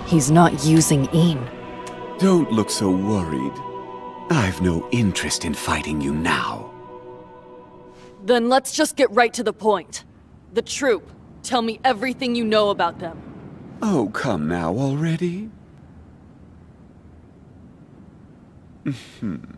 He's not using Een. Don't look so worried. I've no interest in fighting you now. Then let's just get right to the point. The Troop. Tell me everything you know about them. Oh, come now already?